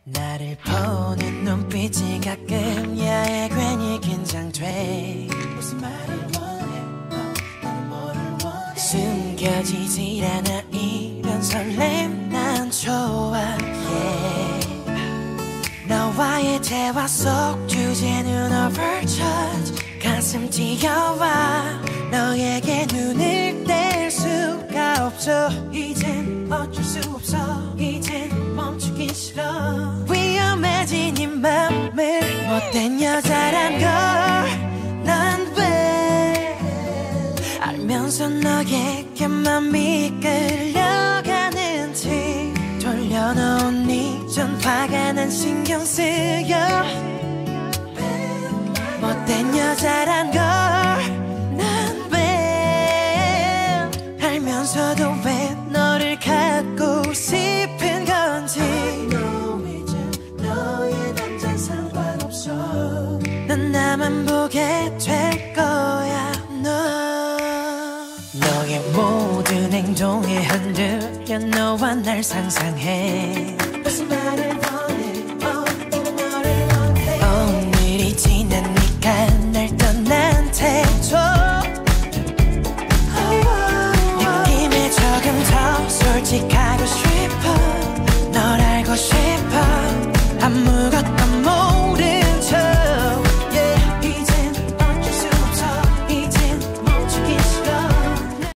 나를 보는 눈빛이 가끔 야에 괜히 긴장돼. 무슨 말을 원해 나는 뭐를 원해. 숨겨지질 않아 이런 설렘 난 좋아 yeah. 너와의 대화 속 주제는 overcharge. 가슴 뛰어와 너에게 눈을 뗄 수가 없어. 이젠 어쩔 수 없어. 이젠 멈추기 싫어. 위험해진 이 맘을 못된 여자란 걸 난 왜 알면서 너에게 맘이 끌려가는지. 돌려놓은 네 전화가 난 신경 쓰여. 못된 여자란 걸 난 왜 알면서도 왜 너를 갖고 싶은 건지. 이제 너의 남잔 상관없어. 넌 나만 보게 될 거야. 너의 모든 행동에 흔들려 너와 날 상상해. 무슨 말을